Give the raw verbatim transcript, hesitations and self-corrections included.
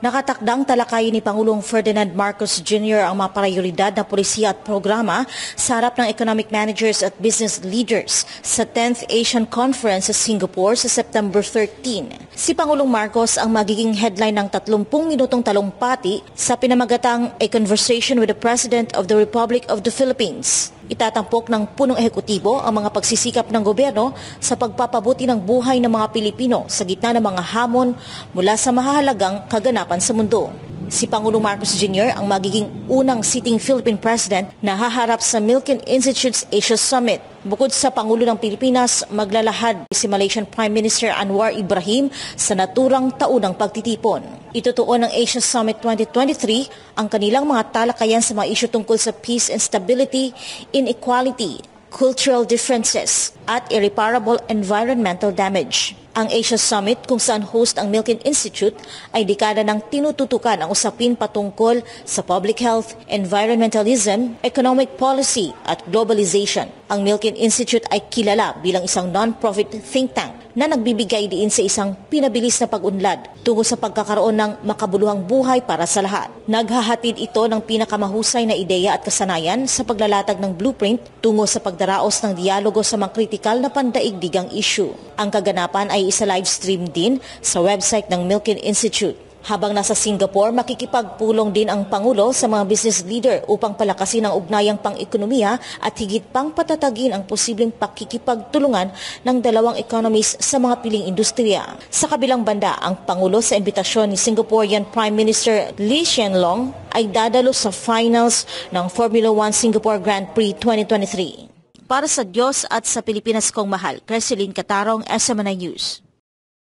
Nakatakdang talakayin ni Pangulong Ferdinand Marcos Junior ang mga prioridad na polisiya at programa sa harap ng economic managers at business leaders sa tenth Asian Conference sa Singapore sa September thirteenth. Si Pangulong Marcos ang magiging headline ng tatlumpung minutong talumpati sa pinamagatang A Conversation with the President of the Republic of the Philippines. Itatampok ng punong ehekutibo ang mga pagsisikap ng gobyerno sa pagpapabuti ng buhay ng mga Pilipino sa gitna ng mga hamon mula sa mahahalagang kaganapan sa mundo. Si Pangulong Marcos Junior ang magiging unang sitting Philippine President na haharap sa Milken Institute's Asia Summit. Bukod sa Pangulo ng Pilipinas, maglalahad si Malaysian Prime Minister Anwar Ibrahim sa naturang taunang pagtitipon. Itutuon ng Asia Summit twenty twenty-three ang kanilang mga talakayan sa mga isyu tungkol sa peace and stability, inequality, cultural differences, at irreparable environmental damage. Ang Asia Summit, kung saan host ang Milken Institute, ay dekada ng tinututukan ang usapin patungkol sa public health, environmentalism, economic policy at globalization. Ang Milken Institute ay kilala bilang isang non-profit think tank na nagbibigay diin sa isang pinabilis na pag-unlad tungo sa pagkakaroon ng makabuluhang buhay para sa lahat. Naghahatid ito ng pinakamahusay na ideya at kasanayan sa paglalatag ng blueprint tungo sa pagdaraos ng dialogo sa mga kritikal na pandaigdigang issue. Ang kaganapan ay isa live stream din sa website ng Milken Institute. Habang nasa Singapore, makikipagpulong din ang Pangulo sa mga business leader upang palakasin ang ugnayang pang-ekonomiya at higit pang patatagin ang posibleng pakikipagtulungan ng dalawang economies sa mga piling industriya. Sa kabilang banda, ang Pangulo sa imbitasyon ni Singaporean Prime Minister Lee Hsien Loong ay dadalo sa finals ng Formula one Singapore Grand Prix twenty twenty-three. Para sa Diyos at sa Pilipinas kong mahal, Creseline Catarong, S M N I News.